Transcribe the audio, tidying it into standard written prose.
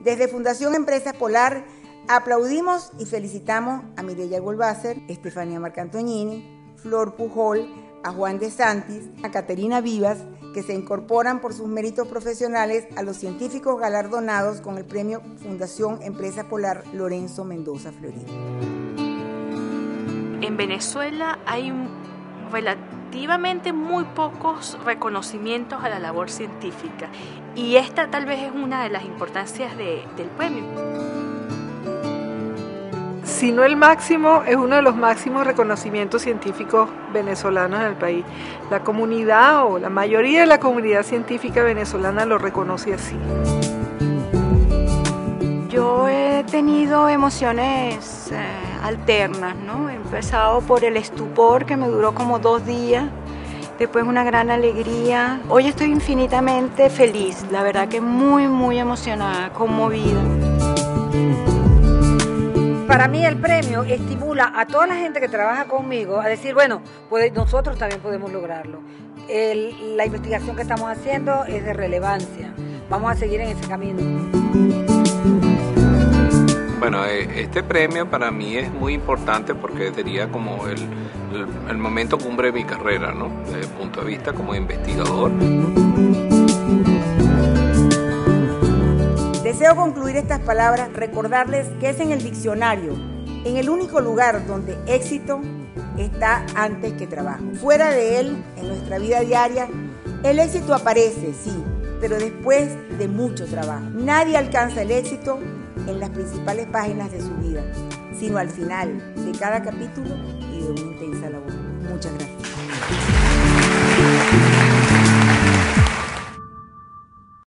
Desde Fundación Empresas Polar aplaudimos y felicitamos a Mireya Golbácer, Estefanía Marcantoñini, Flor Pujol, a Juan de Santis, a Caterina Vivas, que se incorporan por sus méritos profesionales a los científicos galardonados con el premio Fundación Empresa Polar Lorenzo Mendoza Fleury. En Venezuela hay relativamente muy pocos reconocimientos a la labor científica y esta tal vez es una de las importancias del premio. Si no el máximo, es uno de los máximos reconocimientos científicos venezolanos en el país. La comunidad o la mayoría de la comunidad científica venezolana lo reconoce así. Yo he tenido emociones alternas, ¿no? He empezado por el estupor que me duró como 2 días, después una gran alegría. Hoy estoy infinitamente feliz, la verdad que muy emocionada, conmovida. Para mí el premio estimula a toda la gente que trabaja conmigo a decir, bueno, nosotros también podemos lograrlo. La investigación que estamos haciendo es de relevancia. Vamos a seguir en ese camino. Bueno, este premio para mí es muy importante porque sería como el momento cumbre de mi carrera, ¿no? Desde el punto de vista como investigador. Deseo concluir estas palabras, recordarles que es en el diccionario, en el único lugar donde éxito está antes que trabajo. Fuera de él, en nuestra vida diaria, el éxito aparece, sí, pero después de mucho trabajo. Nadie alcanza el éxito en las principales páginas de su vida, sino al final de cada capítulo y de una intensa labor. Muchas gracias.